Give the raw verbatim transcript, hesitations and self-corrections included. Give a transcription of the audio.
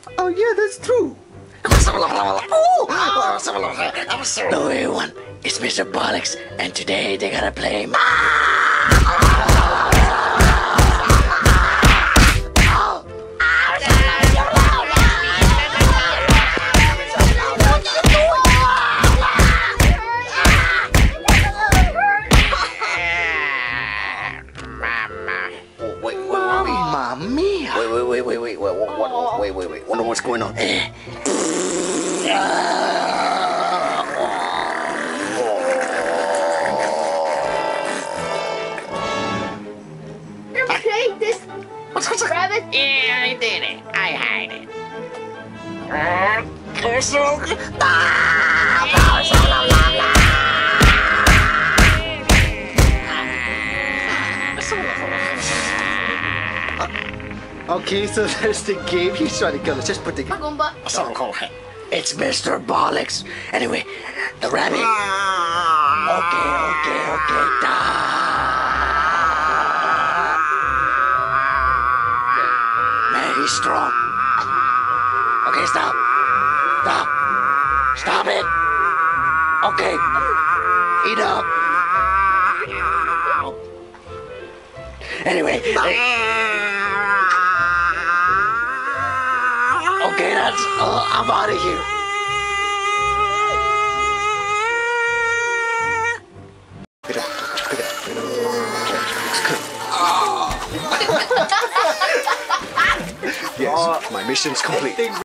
Oh yeah, that's true. Hello everyone, it's Mister Bollocks, and today they gotta play. Mamma mia! Wait, wait, wait, wait, wait, wait, what, what, wait, wait, wait, wonder what's going on. You create this rabbit? Yeah, I did it. I hide it. Okay, so there's the game. He's trying to kill us. Just put the game. Goomba. It's Mister Bollocks. Anyway, the rabbit. Okay, okay, okay. Da. Man, he's strong. Okay, stop. Stop. Stop it. Okay. Eat up. Anyway. Okay, that's. Uh, I'm out of here. Pick it up. Pick it up. Yes, my mission's complete.